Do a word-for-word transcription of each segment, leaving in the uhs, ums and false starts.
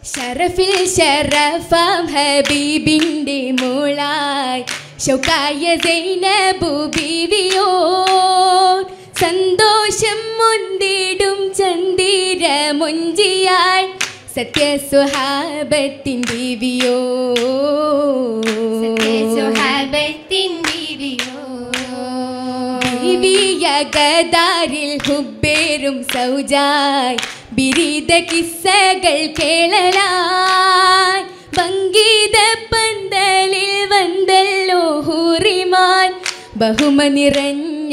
ഷറഫിൽ ഷറഫാം ഹബീബിൻ്റെ മോളായി ഷൗക്കായ സൈനബു ബീവിയോ സന്തോഷം മുന്തിടും ചന്ദിര മുഞ്ചിയായി സത്യസുഹാബത്തിൻ ബീവിയോ സത്യസുഹാബത്തിൻ ബീവിയോ ബീവിയ ഗദാരിൽ ഹുബേറും സൗജായ് ബിരീദ കിസ്സകൾ കേളലായി ഭംഗീത പന്തലിൽ വന്തല്ലോ ഹൂറിമാൻ ബഹുമ നിറഞ്ഞ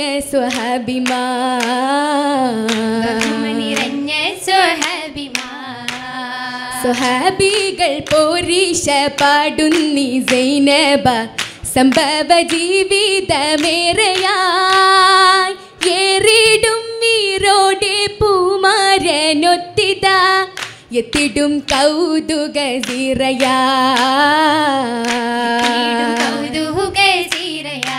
സ്വഹാബിമാൻ ബഹുമ നിറഞ്ഞ സ്വഹാബിമാൻ സ്വഹാബികൾ പോരീഷ പാടുന്നി സൈനബ സംഭവ ജീവിതമേറെയായി ഏറിടും വീരോടെ പൂമാരനൊത്തിത എത്തിടും കൗതുക സിറയാ കൗതുക സിറയാ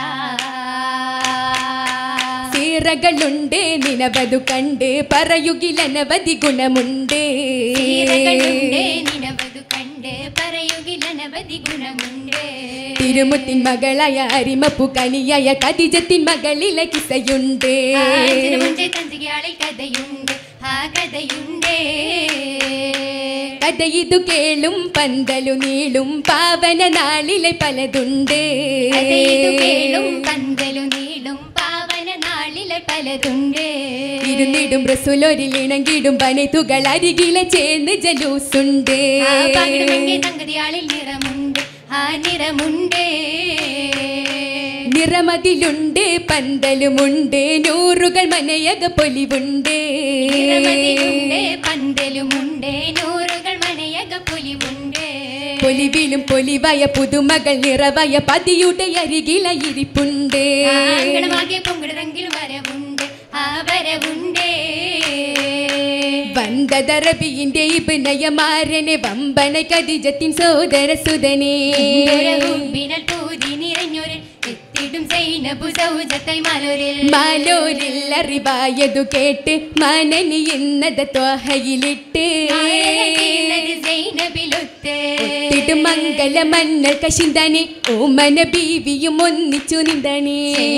സിറകളുണ്ട് നിനവതു കണ്ട് പറയുകിലനവധി ഗുണമുണ്ട് സിറകളുണ്ട് നിനവതു കണ്ട് പറയുകിലനവധി ഗുണമുണ്ട് തിരുമുത്തിൻ മകളായ അരിമപ്പു കനിയായ ഖദീജത്തിൻ മകളിലെ കിസ്സയുണ്ട് തന്തികയാളിൽ കഥയുണ്ട് ആ കഥയുണ്ട് കഥയിതു കേളും പന്തലു നീളും പാവന നാളിലെ പലതുണ്ട് കേളും പന്തലു നീളും പാവന നാളിലെ പലതുണ്ട് ഇരുന്നിടും റസൂലൊരിൽ ഇണങ്ങിടും പനത്തുകൾ അരികിലെ ചേർന്ന് ജലൂസുണ്ട് തങ്കതിയാളിൽ നിറമുണ്ട് ആ നിറമുണ്ട് നിറമതിലുണ്ട് പന്തലുമുണ്ട് നൂറുകൾ മനയക പൊലിവുണ്ട് പന്തലുമുണ്ട് നൂറുകൾ മനയക പൊലിവുണ്ട് പൊലിവിലും പൊലിവായ പുതുമകൾ നിറവായ പതിയുടെ അരികിലെ ഇരിപ്പുണ്ട് പൊങ്കിടറെങ്കിൽ വരവുണ്ട് ആ വരവുണ്ട് വന്ദതറബിന്റെ ഇബ്നയമാരനെ വമ്പന ഖദീജത്തിൻ സോദര സുതനേ മാലോരിൽ അറിവായതു കേട്ട് മനനി എന്നത് ത്വഹയിലിട്ട് ഒത്തിട്ട് മംഗല മന്നൽ കശിന്തനെ ഓമന ബീവിയും ഒന്നിച്ചു നിന്തണേ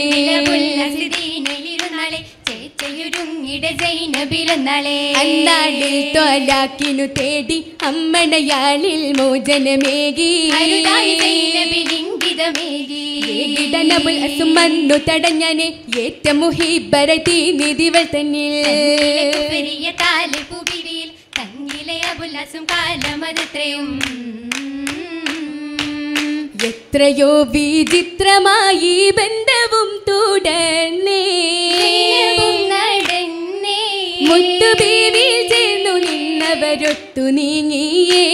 അന്നാളിൽ ത്വലാക്കിനു തേടി അമ്മണയാളിൽ മോചനമേകി മന്നു തടഞ്ഞനെ ഏറ്റ മുഹിബര തീനിധിവൾ തന്നിൽ എത്രയോ വിചിത്രമായി ബന്ധവും തുടർന്നേ മുത്തുബീവിൽ ചേർന്നു നിന്നവരൊത്തു നീങ്ങിയേ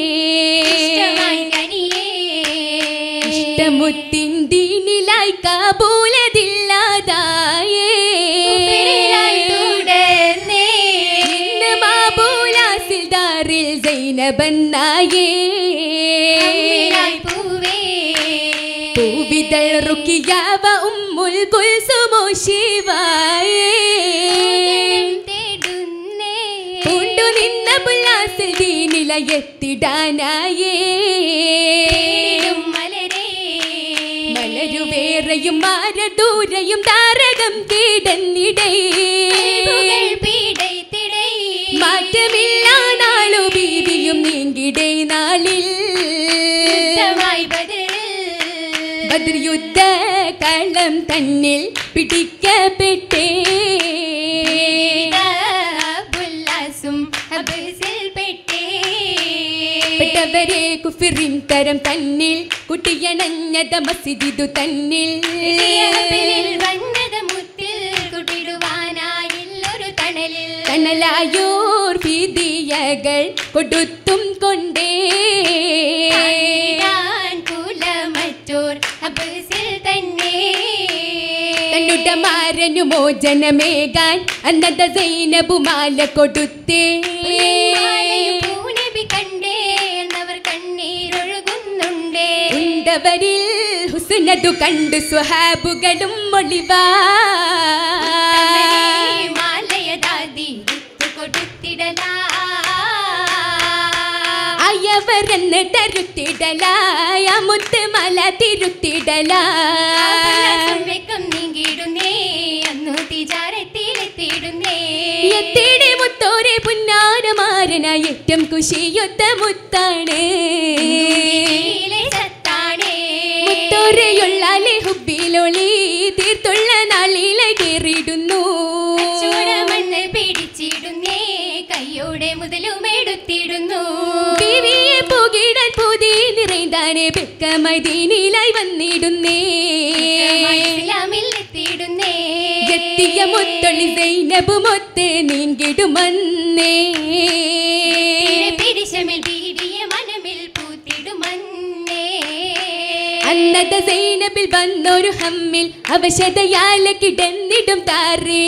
ഇഷ്ടമുത്തിൻ ദീനിലായി കാബൂലതില്ലാതായേ മാബൂലാസിൽദാറിൽ സൈനബന്നായേ പൂവിതൾ റുക്കിയാവ ഉമ്മുൽ കുൽസുമോ ശിവായേ പൂണ്ടു നിന്ന ബുലാസിൽ ദീനിലയെത്തിടാനായേ മലരുവേറെയും മാരദൂരയും താരകം കീടന്നിടേ മാറ്റമില്ല നാളു ബീവിയും നീങ്കിടേ നാളിൽ ബദ്ർ യുദ്ധ കളം തന്നിൽ പിടിക്കപ്പെട്ടേ പെട്ടവരെ കുഫിറിൻ തരം തന്നിൽ കുട്ടിയണഞ്ഞത മസ്ജിദു തന്നിൽ തണലായോർ ഫിദിയകൾ കൊടുത്തും കൊണ്ടേ തന്നുട മാരനു മോചനമേകാൻ അന്നത സൈനബു മാല കൊടുത്തേ ഉണ്ടവരിൽ ഹുസ്നതു കണ്ടു സ്വഹാബുകളും ഒളിവാ അവരെന്ന് തരുത്തിടലായ മുത്ത് മല തിരുത്തിടലായി നീങ്ങിടുന്നേ അന്നു തിജാരത്തിലെത്തിയിടുന്നേ എത്തിടെ മുത്തോരെ പുന്നാരമാരന ഏറ്റവും കുശിയൊത്ത മുത്താണ് മുത്തോരെയുള്ളാലെ ഹുബിലൊളി തീർത്തുള്ള നാളിലെ കേറിടുന്നു ചൂടമണ്ണ് പിടിച്ചിടുന്നേ കയ്യോടെ മുതലും എടുത്തിടുന്നു ദേവിയെ പോകിടാൻ പൂതി നിറൈന്താനെ ബെക്കമായി ദീനിലായി വന്നിടുന്നേ എത്തിയിടുന്നേ എത്തിയ മുത്തൊളി സൈനബ് മൊത്ത് നീങ്കിടുമന്നേ പിരിശമിൽ ബീവിയെ മനമിൽ പൂത്തിടുമന്നേ അന്നത സൈനബിൽ വന്നൊരു ഹമ്മിൽ അവശതയാല കിടന്നിടും താറേ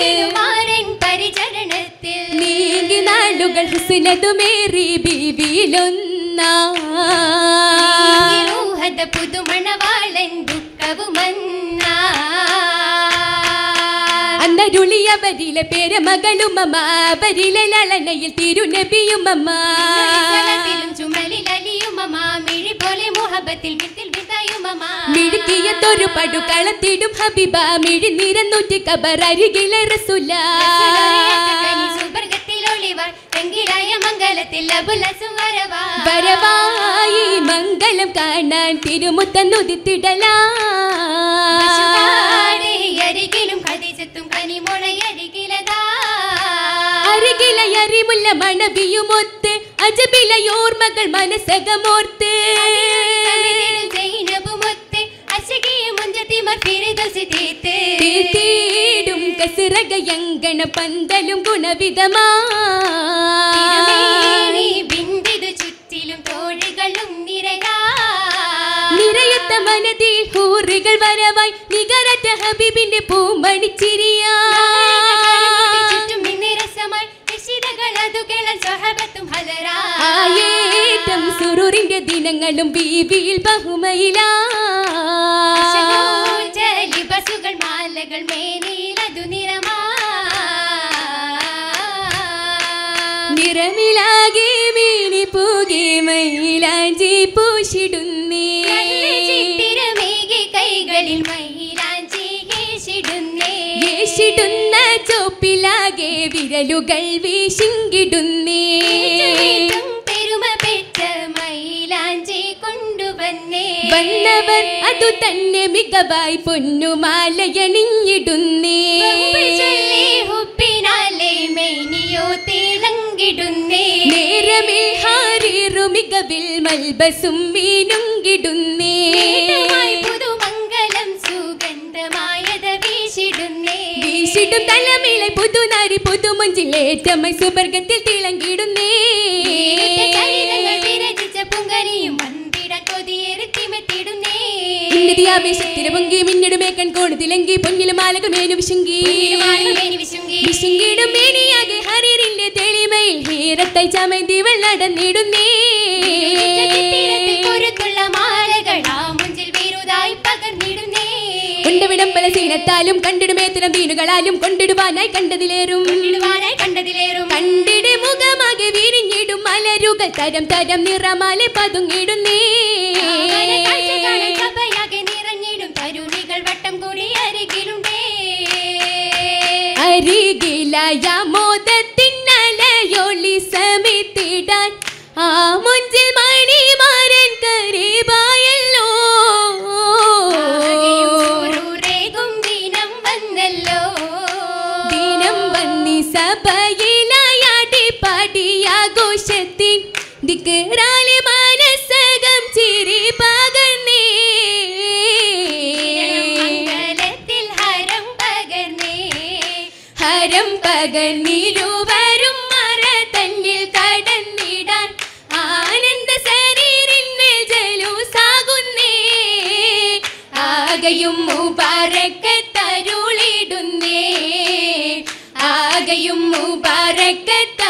പരിചരണത്തിൽ നീങ്ങി നാളുകൾ ഹുസ്നതുമേറി ബീവിയിലൊന്നാ പുതുമണവാളൻ ദുഃഖവുമന്നാ അന്നരുളിയവരിലെ പേരമകളുമമ്മ അവരിലെ ലളനയിൽ തിരുനബിയുമമ്മ മിഴുക്കിയത്തൊരു പടുകളത്തിടും ഹബീബ മിഴി നിരന്നൂറ്റി കബർ അരികിലെ റസൂല വരവായി മംഗളം കാണാൻ തിരുമുത്തന്നുദിത്തിടലാരികിലും അരികിലയറിമുല്ല മണവിയുമൊത്ത് അജബിലയോർമകൾ മനസ്സകമോർത്ത് തീർത്തിടും കസിറകയങ്കണ പന്തലും ഗുണവിധമാ ചുറ്റിലും തോഴികളും നിരയാ നിറയത്ത മനതിൽ ഹൂറുകൾ വരവായി നികരറ്റ ഹബീബിന്റെ പൂമണിച്ചിരിയാ ആയേറ്റം സുറൂറിന്റെ ദിനങ്ങളും ബീവിയിൽ ബഹുമയിലാ ബസുകൾ മാലകൾ മേനിലതു നിറമാ നിറമിലാകെ മീനി പൂകി മൈലാഞ്ചി പൂശിടുന്നേ കൈകളിൽ മൈലാഞ്ചി യേശിടുന്ന ചോപ്പിലാകെ വിരലുകൾ വീശിങ്കിടുന്നേ പെരുമ പെറ്റ മൈലാഞ്ചി കൊണ്ടുവന്നേ വന്നവർ അതു തന്നെ മികവായി പൊന്നുമാലയണിഞ്ഞിടുന്നേ ഹുപ്പിനാലെ മേനിയോ തിളങ്ങിടുന്നേ നേരമിൽ ഹാരീറു മികവിൽ മൽബസും മീനുങ്കിടുന്നേ പുതുമംഗലം സുഗന്ധമായത് വീശിടുന്നേ വീശിടും തലമിളை പുതുനാരി പുതുമഞ്ചിലേറ്റമായി സുവർഗത്തിൽ തിളങ്ങിടുന്നേ ആവേശത്തിന് പൊങ്കി മിന്നിടുമേക്കൺ കോണ് തിലങ്കി പൊന്നിലും മാലകൾ മേനു വിശുങ്കി വിശുങ്കിടും മേനിയാകെ ഹരീറിന്റെ തെളിമയിൽ ഹീരത്തായി ചമന്തി വെള്ളടന്നിടുന്നേ ഉണ്ടവിടം പല സീനത്താലും കണ്ടിടുമേത്തരം വീണുകളാലും കൊണ്ടിടുവാനായി കണ്ടതിലേറും കണ്ടിട് മുഖമാകെ വിരിഞ്ഞിടും മലരുകൾ തരം തരം നിറമാല പതുങ്ങിടുന്നേ അരികിലായ മോദത്തിന്നലയൊളി സമിത്തിടാൻ ആ മുഞ്ചിൽ മണിമാരൻ കരീബായല്ലോ ദിനം വന്നി സഭയിലായാടി പാടിയാഘോഷത്തിൻ ദിക്റാലെ മനസ്സകം ചിരി പകർന്നേ ഹരം പകർന്നിരുവരും മറ തന്നിൽ കടന്നിടാൻ ആനന്ദ ശരീരിന്മേൽ ജലൂസാകുന്നേ ആകയും മുബാറക്കത്തരുളിടുന്നേ ആകയും മുബാറക്കത്ത